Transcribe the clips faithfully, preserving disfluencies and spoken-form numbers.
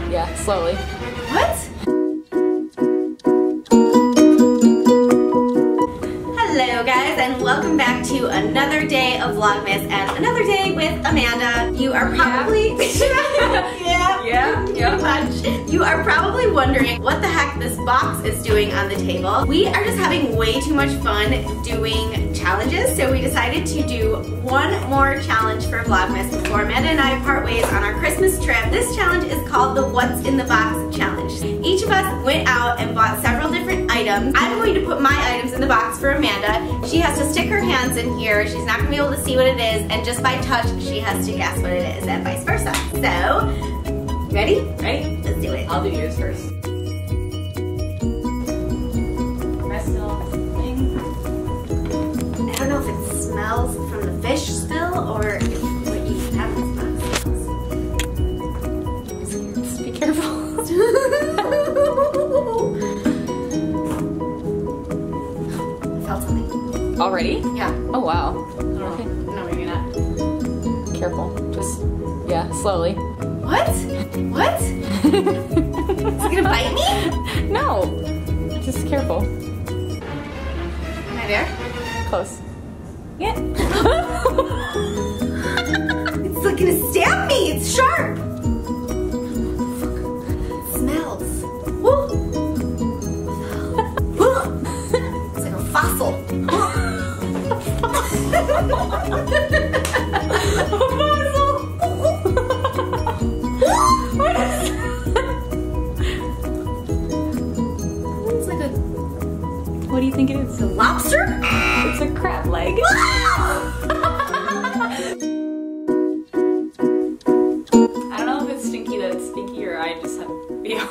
yeah, slowly. What? Hello guys, and welcome back to another day of Vlogmas and another day with Amanda. You are probably yeah, Yeah, yeah. much. You are probably wondering what the heck this box is doing on the table. We are just having way too much fun doing challenges, so we decided to do one more challenge for Vlogmas before Amanda and I part ways on our Christmas trip. This challenge is called the What's in the Box Challenge. Each of us went out and bought several different items. I'm going to put my items in the box for Amanda. She has to stick her hands in here. She's not going to be able to see what it is, and just by touch, she has to guess what it is, and vice versa. So, ready? Ready? Let's do it. I'll do yours first. Rest of thing. I don't know if it smells from the fish still, or if what you have in this box. Just be careful. I felt something. Already? Yeah. Oh wow. Okay. No, maybe not. Careful. Just, yeah, slowly. What? What? Is it gonna bite me? No. Just careful. Am I there? Close. Yeah. It's like gonna stab me. It's sharp. It smells. Woo. It's like a fossil. What is It's like a, What do you think it is? a lobster? It's a crab leg. I don't know if it's stinky that it's stinky or I just have feel.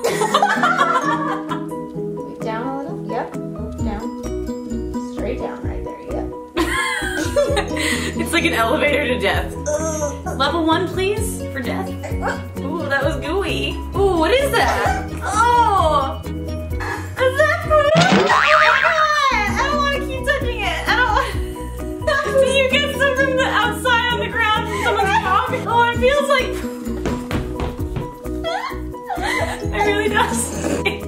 Down a little. Yep. Down. Straight down right there. Yep. It's like an elevator to death. Level one, please, for death. Ooh, that was gooey. Ooh, what is that? Oh! Is that food? Oh my god! I don't want to keep touching it. I don't want. Do you get some from the outside on the ground from someone's dog? Oh, it feels like. It really does.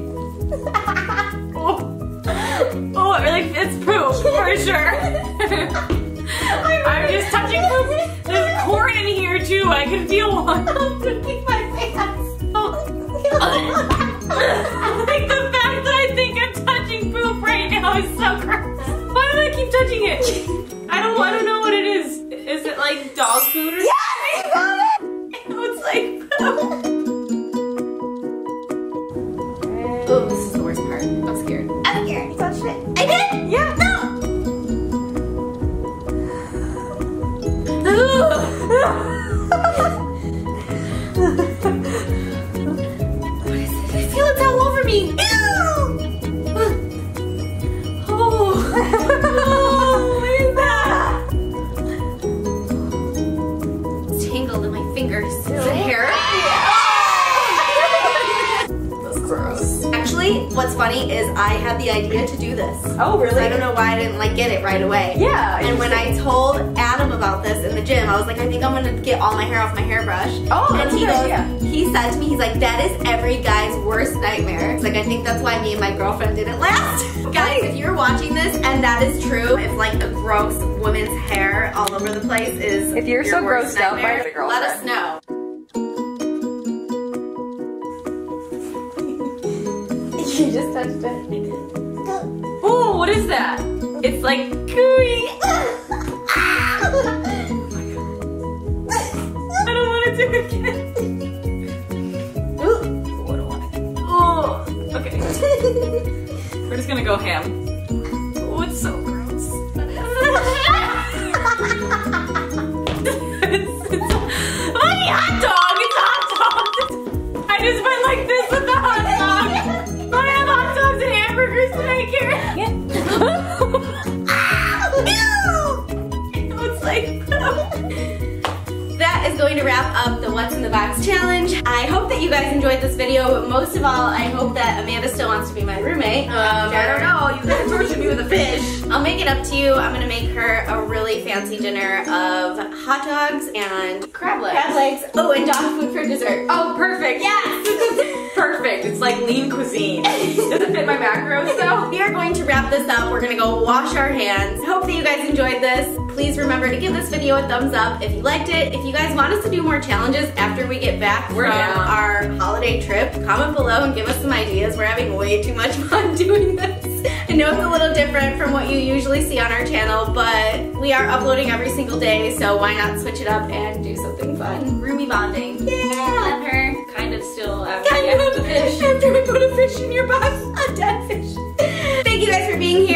Oh, oh, it really it's poop for sure. I'm just touching poop. There's corn in here too. I can feel one. I'm gonna keep my pants. Oh. Like the fact that I think I'm touching poop right now is so gross. Why do I keep touching it? I don't. I don't know what it is. Is it like dog food or something? Yeah, you got it. It's like poop. Oh, this is the worst part. I'm scared. I'm scared. You touched it. I did? Yeah. No. What is it? I feel it's all over me. Ew. Oh. Oh, what is that? It's tangled in my fingers. Is it hair? That's gross. Actually, what's funny is I had the idea to do this. Oh, really? So I don't know why I didn't like get it right away. Yeah. And when I told Adam about this in the gym, I was like, I think I'm gonna get all my hair off my hairbrush. Oh, and that's a he good goes, idea. he said to me, he's like, that is every guy's worst nightmare. It's like, I think that's why me and my girlfriend didn't last. Guys, if you're watching this and that is true, if like a gross woman's hair all over the place is If you're your so worst grossed out by nightmare, your girlfriend, let us know. You just touched it. Oh, what is that? It's like gooey. I don't want to do it again. Ooh, I don't want to. Oh, okay. We're just gonna go ham. Oh, it's so gross. it's, it's, like a hot dog. It's a hot dog. I just went like this with the hot dog. But I have hot dogs and hamburgers to make here. Yeah. It's like that is going to wrap up the What's in the Box challenge. I hope that you guys enjoyed this video, but most of all, I hope that Amanda still wants to be my roommate. Um, I don't know, you gotta torture me with a fish. I'll make it up to you. I'm gonna make her a really fancy dinner of hot dogs and crab legs. crab legs. Oh, and dog food for dessert. Oh, perfect. Yes! like lean cuisine. Doesn't fit my macros though. We are going to wrap this up. We're gonna go wash our hands. Hope that you guys enjoyed this. Please remember to give this video a thumbs up if you liked it. If you guys want us to do more challenges after we get back We're from down. our holiday trip, comment below and give us some ideas. We're having way too much fun doing this. I know it's a little different from what you usually see on our channel, but we are uploading every single day, so why not switch it up and do something fun? Roomy bonding. Yeah! Let her kind of still after Kind you of have the fish. after we put a fish in your box, a dead fish. Thank you guys for being here.